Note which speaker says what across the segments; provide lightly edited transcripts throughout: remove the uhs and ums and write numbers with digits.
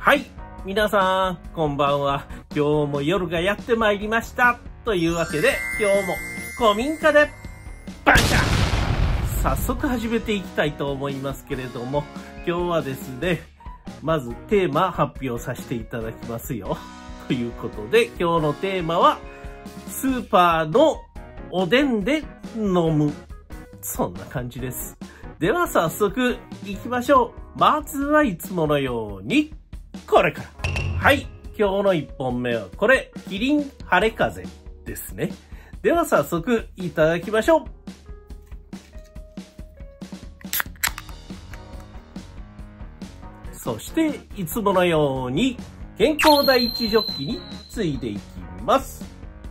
Speaker 1: はい、皆さん、こんばんは。今日も夜がやってまいりました。というわけで、今日も古民家でバンシャ！早速始めていきたいと思いますけれども、今日はですね、まずテーマ発表させていただきますよ。ということで、今日のテーマは、スーパーのおでんで飲む。そんな感じです。では早速行きましょう。まずはいつものように、これから。はい。今日の1本目はこれ、キリン晴れ風ですね。では早速いただきましょう。そしていつものように健康第一ジョッキについでいきます。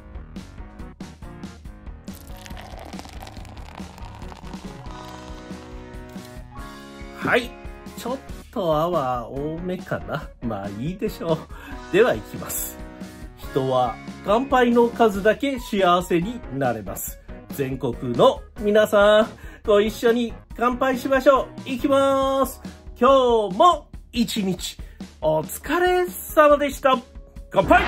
Speaker 1: はい。ちょっと泡多めかな。まあいいでしょう。では行きます。人は乾杯の数だけ幸せになれます。全国の皆さん、ご一緒に乾杯しましょう。行きます。今日も一日お疲れ様でした。乾杯！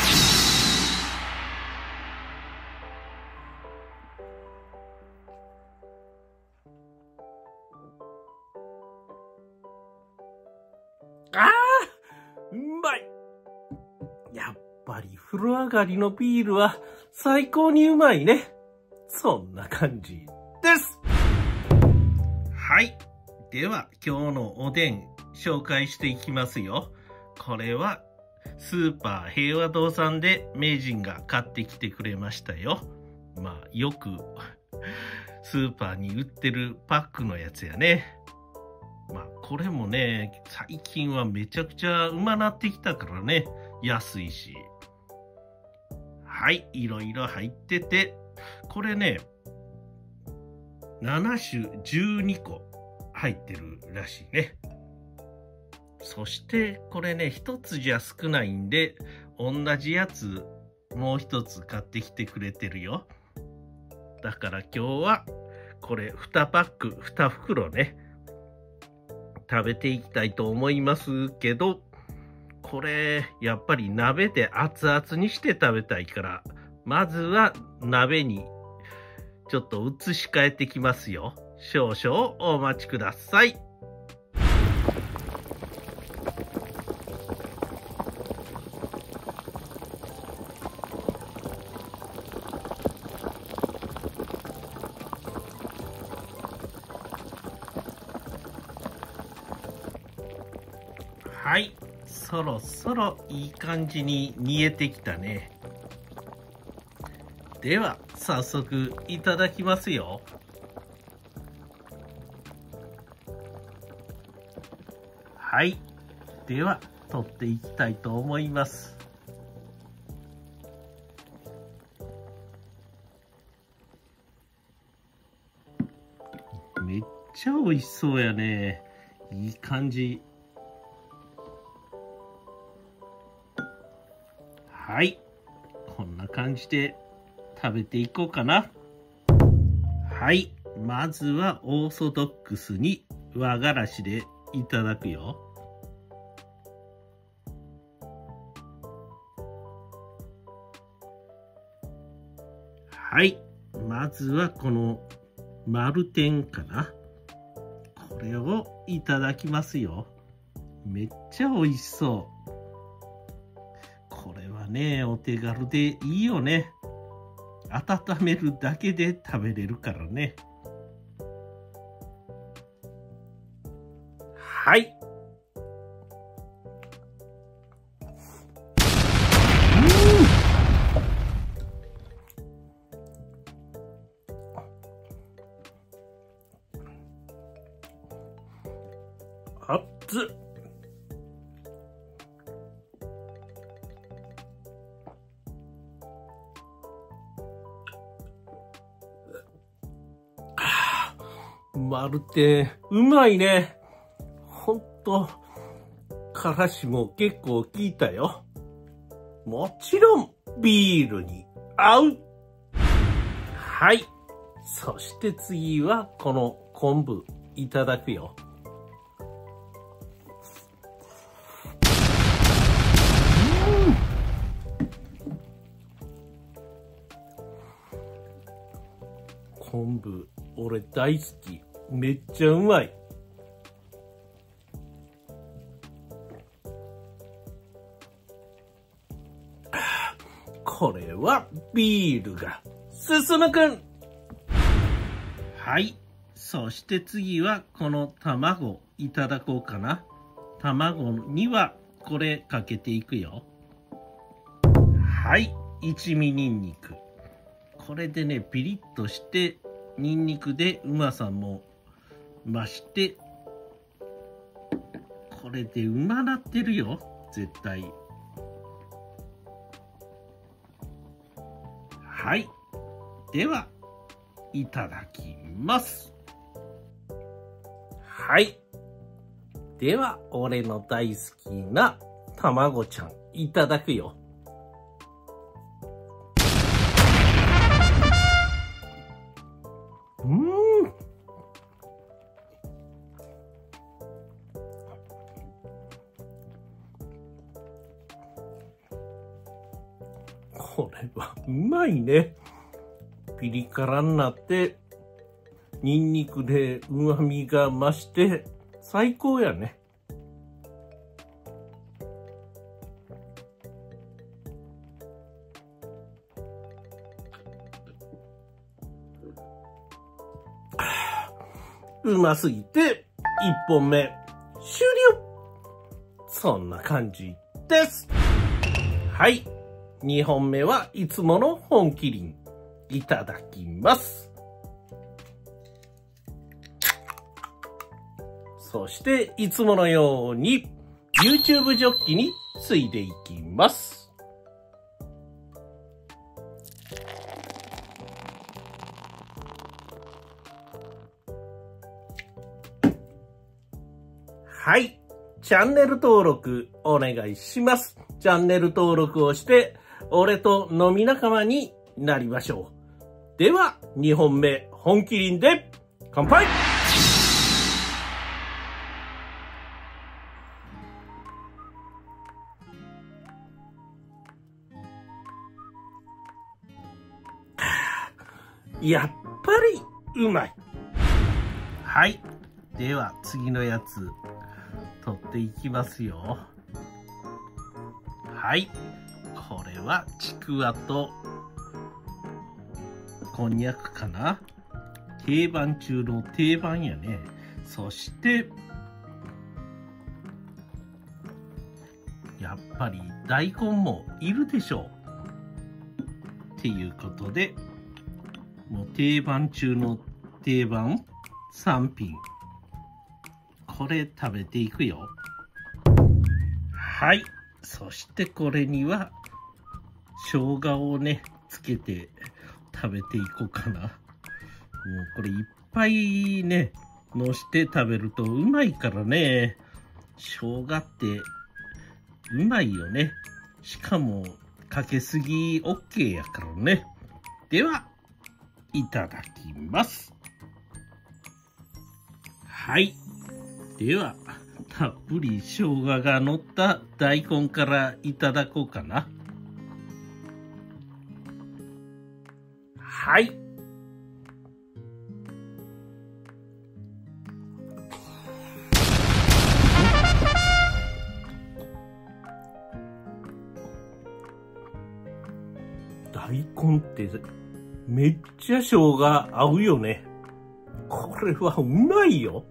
Speaker 1: あー、うまい。やっぱり風呂上がりのビールは最高にうまいね。そんな感じです。はい。では今日のおでん紹介していきますよ。これはスーパー平和堂さんで名人が買ってきてくれましたよ。まあよくスーパーに売ってるパックのやつやね。まあこれもね、最近はめちゃくちゃうまなってきたからね。安いし。はい、いろいろ入ってて、これね、7種12個入ってるらしいね。そしてこれね、一つじゃ少ないんで、同じやつもう一つ買ってきてくれてるよ。だから今日はこれ2パック、2袋ね、食べていきたいと思いますけど、これやっぱり鍋で熱々にして食べたいから、まずは鍋にちょっと移し替えてきますよ。少々お待ちください。はい、そろそろいい感じに煮えてきたね。では早速いただきますよ。はい、では取っていきたいと思います。めっちゃ美味しそうやね。いい感じ。はい、こんな感じで食べていこうかな。はい、まずはオーソドックスに和がらしでいただくよ。はい、まずはこの丸天かな。これをいただきますよ。めっちゃ美味しそう。これはね、お手軽でいいよね。温めるだけで食べれるからね。はい。熱っ。まるでうまいね。ほんと、からしも結構効いたよ。もちろんビールに合う。はい。そして次はこの昆布いただくよ。 部俺大好き。めっちゃうまい。これはビールが進むくん。はい。そして次はこの卵いただこうかな。卵にはこれかけていくよ。はい。一味ニンニク。これでね、ピリッとして、ニンニクでうまさも増して、これでうまなってるよ。絶対。はい。では、いただきます。はい。では、俺の大好きな卵ちゃん、いただくよ。これはうまいね。ピリ辛になって、ニンニクで旨味が増して、最高やね。うますぎて、1本目、終了。そんな感じです。はい。2本目はいつもの本麒麟。いただきます。そしていつものように YouTube ジョッキについでいきます。はい。チャンネル登録お願いします。チャンネル登録をして俺と飲み仲間になりましょう。では、2本目、本麒麟で乾杯。やっぱりうまい。はい。では、次のやつ、取っていきますよ。はい。これは、ちくわと、こんにゃくかな。定番中の定番やね。そして、やっぱり大根もいるでしょう。っていうことで、もう定番中の定番3品。これ食べていくよ。はい。そしてこれには、生姜をね、つけて、食べていこうかな。もうこれいっぱいね、のして食べるとうまいからね。生姜ってうまいよね。しかもかけすぎ OK やからね。では、いただきます。はい。では、たっぷり生姜が乗った大根からいただこうかな。はい。大根ってめっちゃ生姜合うよね。これはうまいよ。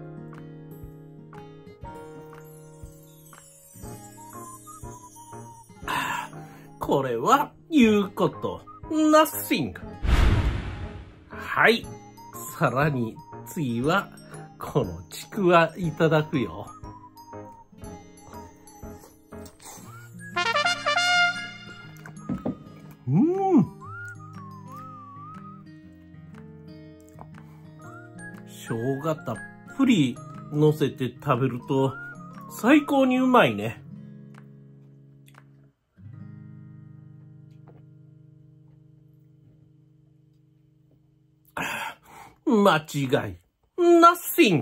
Speaker 1: これは言うこと nothing。はい。さらに次はこのちくわいただくよ。生姜たっぷり乗せて食べると最高にうまいね。間違い nothing。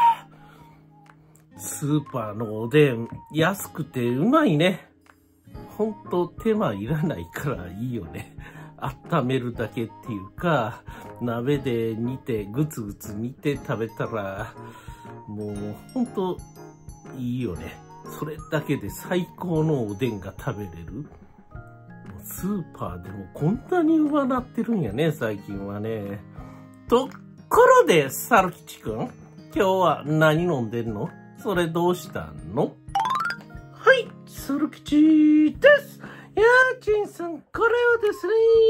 Speaker 1: スーパーのおでん安くてうまいね。 ほんと手間いらないからいいよね。温めるだけっていうか、鍋で煮て、ぐつぐつ煮て食べたら、もうほんといいよね。それだけで最高のおでんが食べれる。スーパーでもこんなにうまなってるんやね、最近はね。ところで、猿吉くん、今日は何飲んでんの？それどうしたの？はい、猿吉です。いやー、ちんさん、これはですね、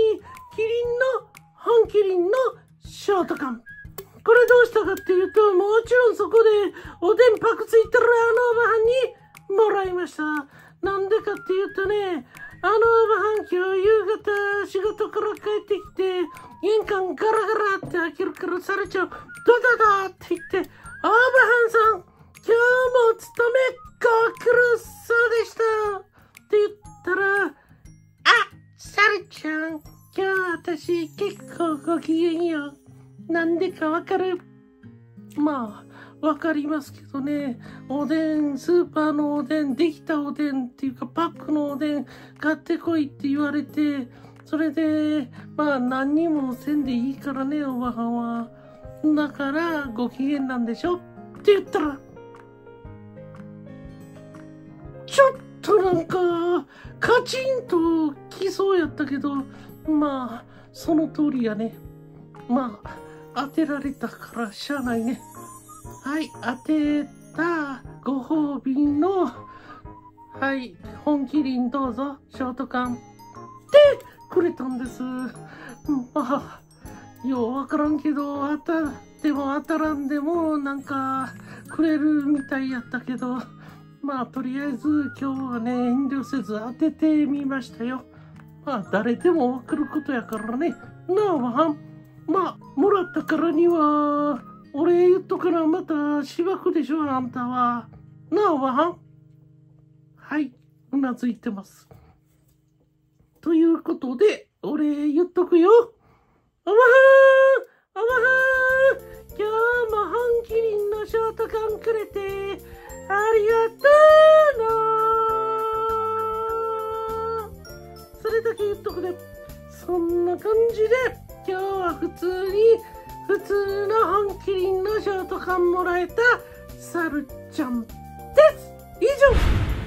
Speaker 1: 本麒麟のショート缶。これどうしたかっていうと、もちろんそこでおでんパクついてるあのおばはんにもらいました。なんでかっていうとね、あのおばはん今日夕方仕事から帰ってきて、玄関ガラガラって開けるからされちゃう、ドダダって言って、おばはんさん、今日も勤めっ子来るそうでしたって言ったら、あ、サルちゃん、今日私結構ご機嫌よ。なんでかわかる？まあ、わかりますけどね。おでん、スーパーのおでん、できたおでんっていうかパックのおでん買ってこいって言われて、それで、まあ何にもせんでいいからね、おばはんは。だからご機嫌なんでしょって言ったら、ちょっとなんか、カチンと来そうやったけど、まあ、その通りやね。まあ、当てられたからしゃあないね。はい、当てたご褒美の、はい、本麒麟どうぞ、ショート缶。で、くれたんです。まあ、ようわからんけど、当たっても当たらんでも、なんか、くれるみたいやったけど、まあ、とりあえず今日はね、遠慮せず当ててみましたよ。まあ、誰でもわかることやからね。なあ、わはん。まあ、もらったからには、俺言っとからまたしばくでしょ、あんたは。なあ、わはん。はい、うなずいてます。ということで、俺言っとくよ。おばはん、おばはん、今日も本麒麟のショート缶くれて、ありがとうの。それだけ言っとくね。そんな感じで、今日は普通の本麒麟のショート缶もらえたサルちゃんです。以上。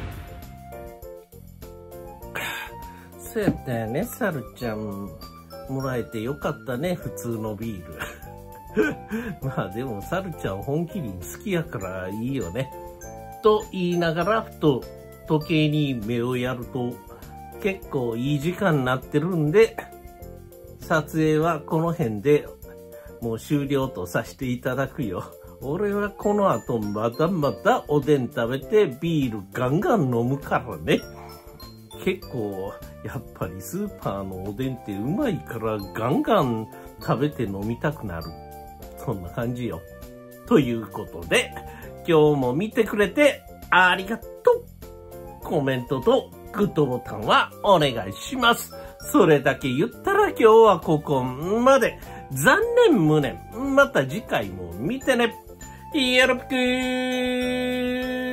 Speaker 1: そうやったよね、サルちゃん。もらえてよかったね、普通のビール。まあでも、サルちゃん本麒麟好きやからいいよね。と言いながら、ふと時計に目をやると、結構いい時間になってるんで、撮影はこの辺でもう終了とさせていただくよ。俺はこの後まだまだおでん食べてビールガンガン飲むからね。結構やっぱりスーパーのおでんってうまいからガンガン食べて飲みたくなる。そんな感じよ。ということで、今日も見てくれてありがとう。コメントとグッドボタンはお願いします。それだけ言ったら今日はここまで。残念無念。また次回も見てね。よろしくー。